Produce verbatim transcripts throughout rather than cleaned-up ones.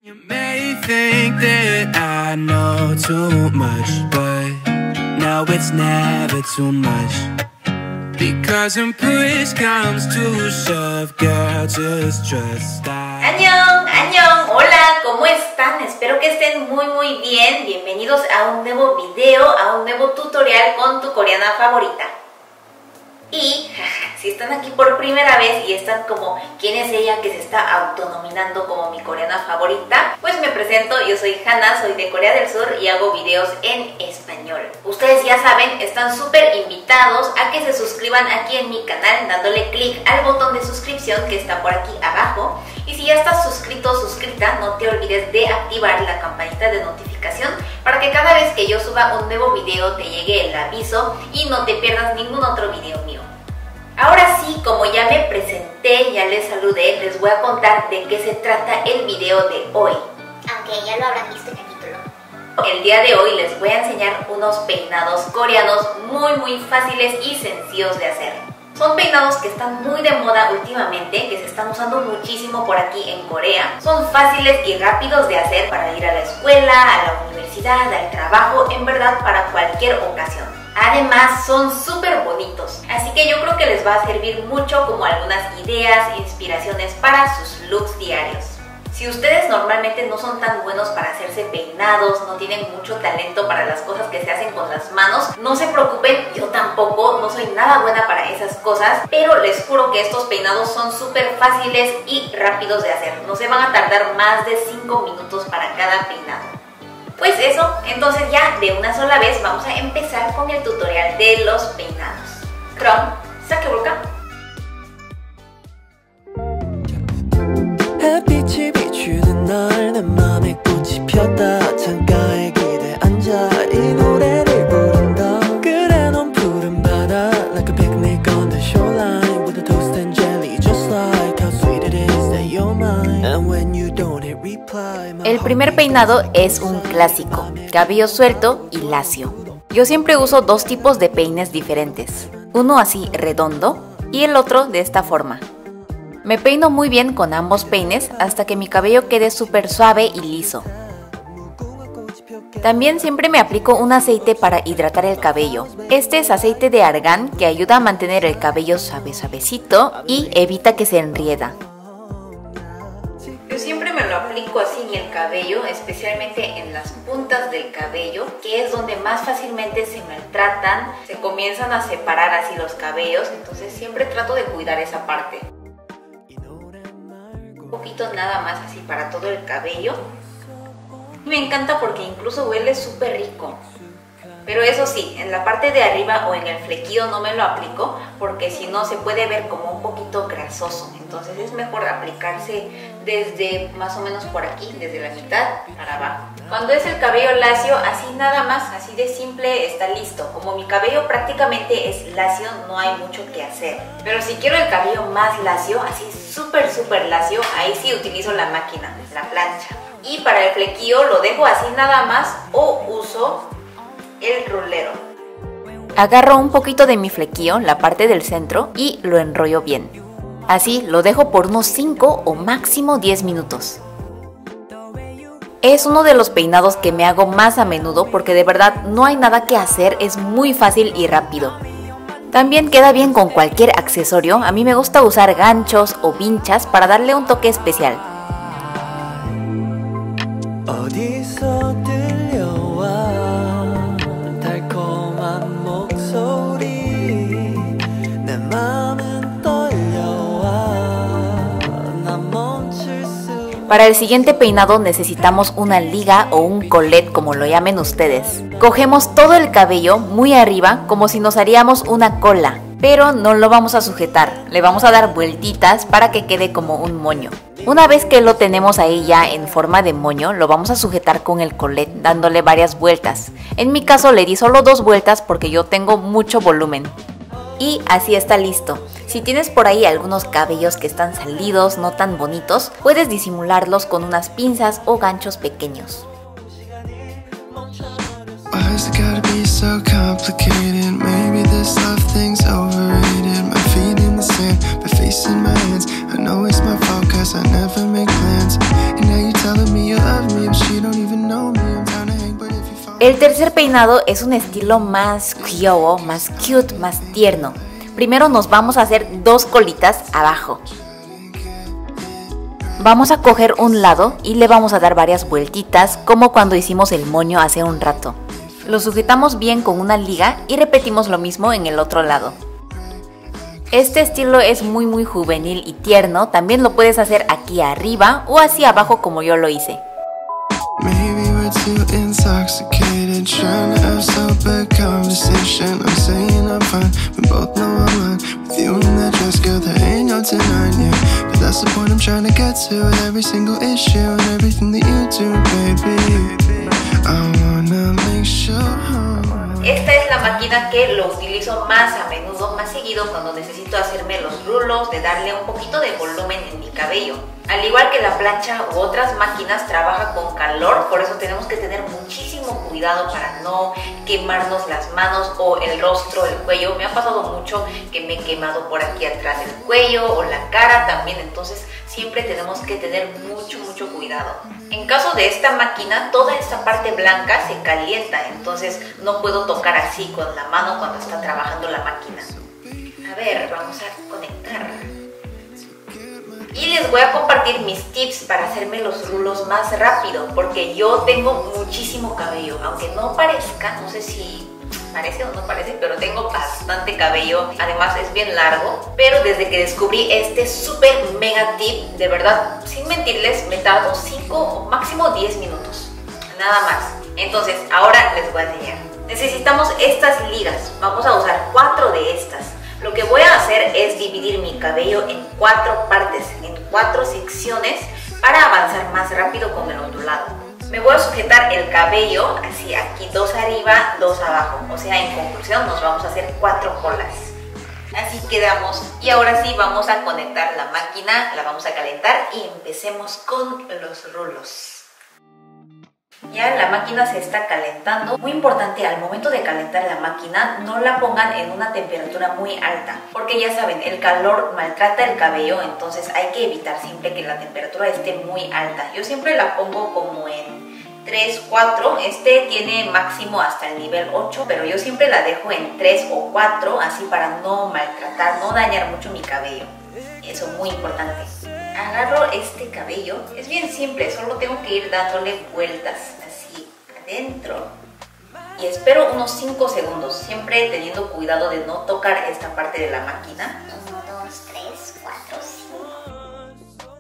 You may think that I know too much, but no, it's never too much. Because when push comes to shove, girl, just trust I... ¡Annyeong! ¡Annyeong! Hola, ¿cómo están? Espero que estén muy muy bien. Bienvenidos a un nuevo video, a un nuevo tutorial con tu coreana favorita. Y si están aquí por primera vez y están como ¿quién es ella que se está autonominando como mi coreana favorita? Pues me presento, yo soy Hannah, soy de Corea del Sur y hago videos en español. Ustedes ya saben, están súper invitados a que se suscriban aquí en mi canal dándole clic al botón de suscripción que está por aquí abajo. Y si ya estás suscrito o suscrita, no te olvides de activar la campanita de notificación para que cada vez que yo suba un nuevo video te llegue el aviso y no te pierdas ningún otro video mío. Ahora sí, como ya me presenté, ya les saludé, les voy a contar de qué se trata el video de hoy. Aunque ya lo habrán visto en el título. El día de hoy les voy a enseñar unos peinados coreanos muy muy fáciles y sencillos de hacer. Son peinados que están muy de moda últimamente, que se están usando muchísimo por aquí en Corea. Son fáciles y rápidos de hacer para ir a la escuela, a la universidad, al trabajo, en verdad para cualquier ocasión. Además son súper bonitos, así que yo creo que les va a servir mucho como algunas ideas e inspiraciones para sus looks diarios. Si ustedes normalmente no son tan buenos para hacerse peinados, no tienen mucho talento para las cosas que se hacen con las manos, no se preocupen, yo tampoco, no soy nada buena para esas cosas, pero les juro que estos peinados son súper fáciles y rápidos de hacer. No se van a tardar más de cinco minutos para cada peinado. Pues eso, entonces ya de una sola vez vamos a empezar con el tutorial de los peinados. 그럼 시작해볼까? 햇빛이 비추는 날 내 맘에 꽃이 폈다 창가에 기대 앉아 이 노래를 부른다 그래 넌 푸른 바다 like a picnic on the shoreline with a toast and jelly just like how sweet it is that you're mine and when you don't hit reply my El primer peinado es un clásico, cabello suelto y lacio. Yo siempre uso dos tipos de peines diferentes, uno así redondo y el otro de esta forma. Me peino muy bien con ambos peines hasta que mi cabello quede súper suave y liso. También siempre me aplico un aceite para hidratar el cabello. Este es aceite de argán que ayuda a mantener el cabello suave suavecito y evita que se enrieda. Yo siempre me lo aplico así en el cabello, especialmente en las puntas del cabello, que es donde más fácilmente se maltratan, se comienzan a separar así los cabellos, entonces siempre trato de cuidar esa parte. Un poquito nada más así para todo el cabello. Y me encanta porque incluso huele súper rico. Pero eso sí, en la parte de arriba o en el flequillo no me lo aplico porque si no se puede ver como un poquito grasoso. Entonces es mejor aplicarse desde más o menos por aquí, desde la mitad para abajo. Cuando es el cabello lacio, así nada más, así de simple está listo. Como mi cabello prácticamente es lacio, no hay mucho que hacer. Pero si quiero el cabello más lacio, así súper súper lacio, ahí sí utilizo la máquina, la plancha. Y para el flequillo lo dejo así nada más o uso el rolero. Agarro un poquito de mi flequillo, la parte del centro, y lo enrollo bien. Así lo dejo por unos cinco o máximo diez minutos. Es uno de los peinados que me hago más a menudo porque de verdad no hay nada que hacer, es muy fácil y rápido. También queda bien con cualquier accesorio, a mí me gusta usar ganchos o vinchas para darle un toque especial. 어디서 들려와 달콤한 목소리 내 맘은 떨려와 난 멈출 수 Para el siguiente peinado necesitamos una liga o un collet como lo llamen ustedes. Cogemos todo el cabello muy arriba como si nos haríamos una cola, pero no lo vamos a sujetar, le vamos a dar vueltitas para que quede como un moño. Una vez que lo tenemos ahí ya en forma de moño, lo vamos a sujetar con el collet dándole varias vueltas. En mi caso le di solo dos vueltas porque yo tengo mucho volumen. Y así está listo. Si tienes por ahí algunos cabellos que están salidos, no tan bonitos, puedes disimularlos con unas pinzas o ganchos pequeños. I know it's my fault cause I never make plans and now you're telling me you're El tercer peinado es un estilo más 귀여워, más cute, más tierno. Primero nos vamos a hacer dos colitas abajo. Vamos a coger un lado y le vamos a dar varias vueltitas, como cuando hicimos el moño hace un rato. Lo sujetamos bien con una liga y repetimos lo mismo en el otro lado. Este estilo es muy muy juvenil y tierno, también lo puedes hacer aquí arriba o hacia abajo como yo lo hice. Esta es la máquina que lo utilizo más a menudo, más seguido cuando necesito hacerme los rulos, de darle un poquito de volumen en mi cabello. Al igual que la plancha u otras máquinas, trabaja con calor, por eso tenemos que tener muchísimo cuidado para no quemarnos las manos o el rostro, el cuello. Me ha pasado mucho que me he quemado por aquí atrás del cuello o la cara también, entonces siempre tenemos que tener mucho mucho cuidado. En caso de esta máquina, toda esta parte blanca se calienta, entonces no puedo tocar así con la mano cuando está trabajando la máquina. A ver, vamos a conectar. Y les voy a compartir mis tips para hacerme los rulos más rápido, porque yo tengo muchísimo cabello, aunque no parezca, no sé si parece o no parece, pero tengo bastante cabello, además es bien largo. Pero desde que descubrí este súper mega tip, de verdad, sin mentirles, me tardo cinco o máximo diez minutos, nada más. Entonces, ahora les voy a enseñar. Necesitamos estas ligas, vamos a usar cuatro de estas. Lo que voy a hacer es dividir mi cabello en cuatro partes, en cuatro secciones, para avanzar más rápido con el ondulado. Me voy a sujetar el cabello así, aquí dos arriba, dos abajo, o sea, en conclusión nos vamos a hacer cuatro colas. Así quedamos, y ahora sí vamos a conectar la máquina, la vamos a calentar y empecemos con los rulos. Ya la máquina se está calentando. Muy importante, al momento de calentar la máquina, no la pongan en una temperatura muy alta, porque ya saben, el calor maltrata el cabello, entonces hay que evitar siempre que la temperatura esté muy alta. Yo siempre la pongo como en tres, cuatro, este tiene máximo hasta el nivel ocho, pero yo siempre la dejo en tres o cuatro, así para no maltratar, no dañar mucho mi cabello. Eso es muy importante. Agarro este cabello, es bien simple, solo tengo que ir dándole vueltas así adentro y espero unos cinco segundos, siempre teniendo cuidado de no tocar esta parte de la máquina. uno, dos, tres, cuatro, cinco.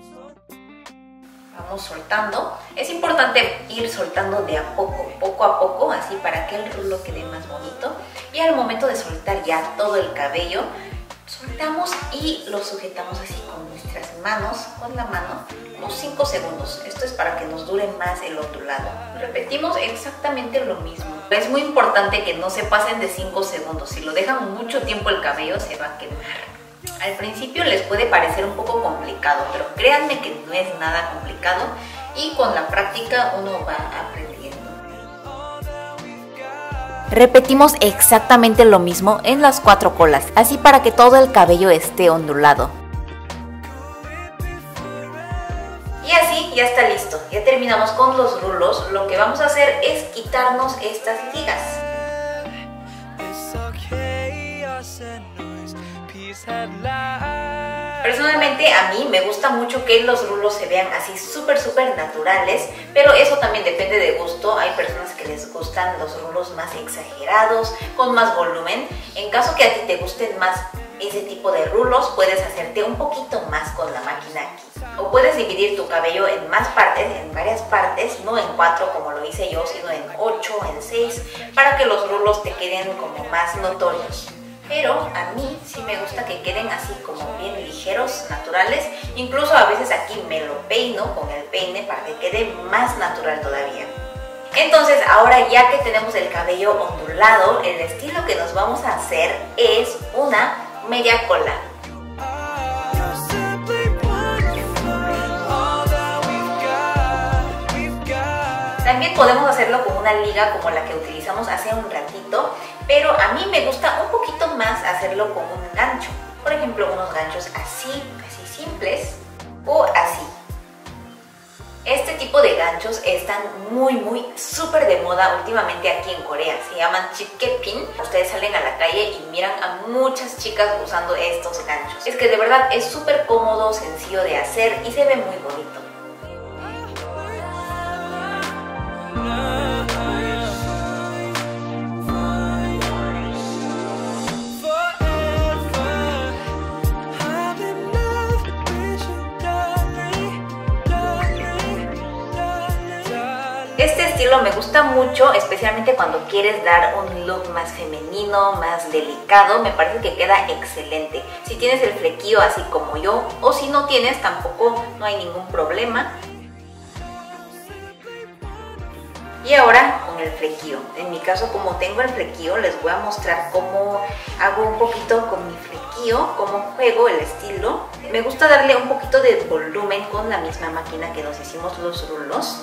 Vamos soltando. Es importante ir soltando de a poco, poco a poco, así para que el rulo quede más bonito. Y al momento de soltar ya todo el cabello, soltamos y lo sujetamos así con nuestras manos, con la mano, unos cinco segundos. Esto es para que nos dure más el ondulado. Repetimos exactamente lo mismo. Es muy importante que no se pasen de cinco segundos. Si lo dejan mucho tiempo el cabello se va a quemar. Al principio les puede parecer un poco complicado, pero créanme que no es nada complicado y con la práctica uno va aprendiendo. Repetimos exactamente lo mismo en las cuatro colas, así para que todo el cabello esté ondulado. Y así ya está listo, ya terminamos con los rulos. Lo que vamos a hacer es quitarnos estas ligas. Personalmente a mí me gusta mucho que los rulos se vean así súper súper naturales, pero eso también depende de gusto. Hay personas que les gustan los rulos más exagerados, con más volumen. En caso que a ti te gusten más ese tipo de rulos, puedes hacerte un poquito más con la máquina aquí. O puedes dividir tu cabello en más partes, en varias partes, no en cuatro como lo hice yo, sino en ocho, en seis, para que los rulos te queden como más notorios. Pero a mí sí me gusta que queden así como bien ligeros, naturales. Incluso a veces aquí me lo peino con el peine para que quede más natural todavía. Entonces ahora ya que tenemos el cabello ondulado, el estilo que nos vamos a hacer es una media cola. También podemos hacerlo con una liga como la que utilizamos hace un ratito, pero a mí me gusta un poquito más hacerlo con un gancho. Por ejemplo, unos ganchos así, así simples, o así. Este tipo de ganchos están muy muy súper de moda últimamente aquí en Corea. Se llaman chipkepin. Ustedes salen a la calle y miran a muchas chicas usando estos ganchos. Es que de verdad es súper cómodo, sencillo de hacer y se ve muy bonito. Este estilo me gusta mucho, especialmente cuando quieres dar un look más femenino, más delicado. Me parece que queda excelente. Si tienes el flequillo así como yo, o si no tienes tampoco, no hay ningún problema. Y ahora con el flequillo. En mi caso, como tengo el flequillo, les voy a mostrar cómo hago un poquito con mi flequillo, cómo juego el estilo. Me gusta darle un poquito de volumen con la misma máquina que nos hicimos los rulos.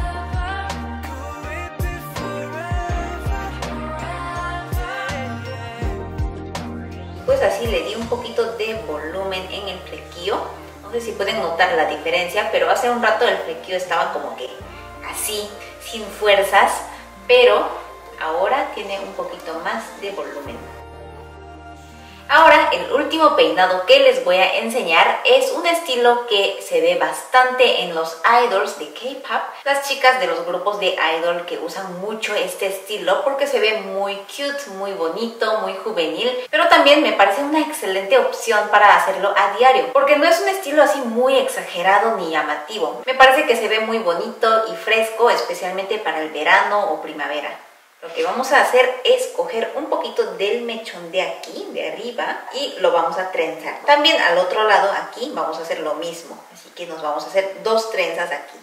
Pues así le di un poquito de volumen en el flequillo. No sé si pueden notar la diferencia, pero hace un rato el flequillo estaba como que así, sin fuerzas, pero ahora tiene un poquito más de volumen. Ahora el último peinado que les voy a enseñar es un estilo que se ve bastante en los idols de K-pop. Las chicas de los grupos de idol que usan mucho este estilo porque se ve muy cute, muy bonito, muy juvenil. Pero también me parece una excelente opción para hacerlo a diario, porque no es un estilo así muy exagerado ni llamativo. Me parece que se ve muy bonito y fresco, especialmente para el verano o primavera. Lo que vamos a hacer es coger un poquito del mechón de aquí, de arriba, y lo vamos a trenzar. También al otro lado, aquí, vamos a hacer lo mismo. Así que nos vamos a hacer dos trenzas aquí.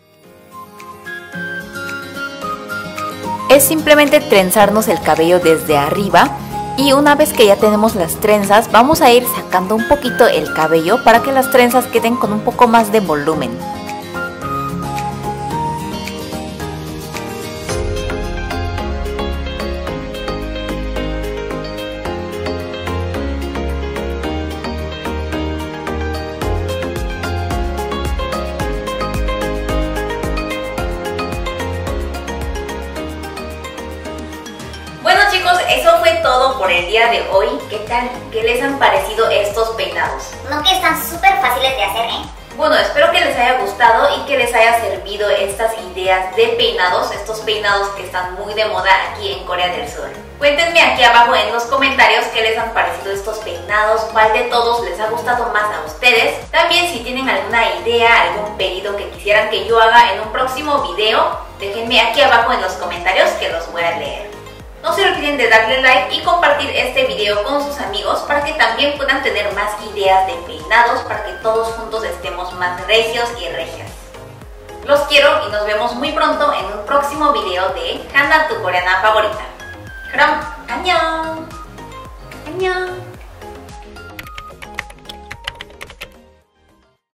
Es simplemente trenzarnos el cabello desde arriba. Y una vez que ya tenemos las trenzas, vamos a ir sacando un poquito el cabello para que las trenzas queden con un poco más de volumen. Eso fue todo por el día de hoy. ¿Qué tal? ¿Qué les han parecido estos peinados? No, que están súper fáciles de hacer, ¿eh? Bueno, espero que les haya gustado y que les haya servido estas ideas de peinados, estos peinados que están muy de moda aquí en Corea del Sur. Cuéntenme aquí abajo en los comentarios qué les han parecido estos peinados, cuál de todos les ha gustado más a ustedes. También si tienen alguna idea, algún pedido que quisieran que yo haga en un próximo video, déjenme aquí abajo en los comentarios que los voy a leer. No se olviden de darle like y compartir este video con sus amigos para que también puedan tener más ideas de peinados, para que todos juntos estemos más recios y regias. Los quiero y nos vemos muy pronto en un próximo video de Hana, tu coreana favorita. 그럼 안녕! 안녕!